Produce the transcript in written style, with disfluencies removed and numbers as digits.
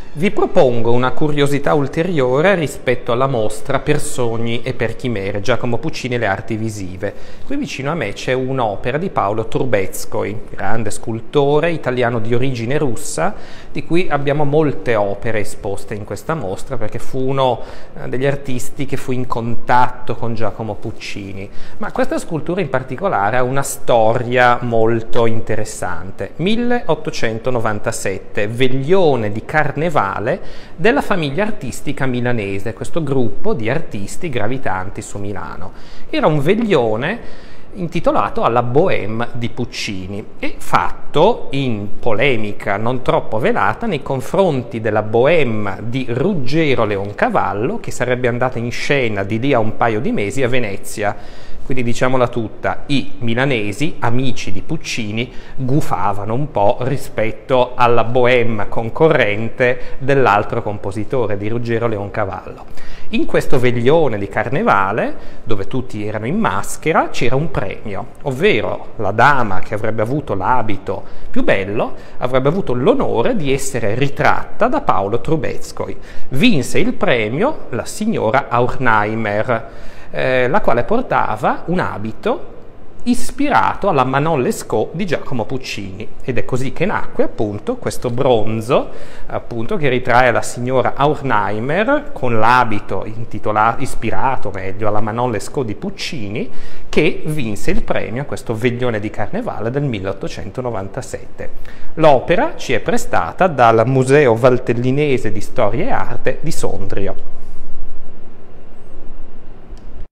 Vi propongo una curiosità ulteriore rispetto alla mostra Per sogni e per chimere, Giacomo Puccini e le arti visive. Qui vicino a me c'è un'opera di Paolo Trubetskoi, grande scultore italiano di origine russa, di cui abbiamo molte opere esposte in questa mostra perché fu uno degli artisti che fu in contatto con Giacomo Puccini. Ma questa scultura in particolare ha una storia molto interessante. 1897, veglione di carnevale della famiglia artistica milanese, questo gruppo di artisti gravitanti su Milano. Era un veglione intitolato alla Bohème di Puccini e fatto in polemica non troppo velata nei confronti della Bohème di Ruggero Leoncavallo, che sarebbe andata in scena di lì a un paio di mesi a Venezia. Quindi diciamola tutta, i milanesi, amici di Puccini, gufavano un po' rispetto alla Bohème concorrente dell'altro compositore, di Ruggero Leoncavallo. In questo veglione di carnevale, dove tutti erano in maschera, c'era un premio, ovvero la dama che avrebbe avuto l'abito più bello avrebbe avuto l'onore di essere ritratta da Paolo Trubetskoi. Vinse il premio la signora Aurnheimer, la quale portava un abito ispirato alla Manon Lescaut di Giacomo Puccini, ed è così che nacque appunto questo bronzo appunto che ritrae la signora Aurnheimer con l'abito ispirato meglio alla Manon Lescaut di Puccini, che vinse il premio a questo veglione di carnevale del 1897. L'opera ci è prestata dal Museo Valtellinese di Storia e Arte di Sondrio.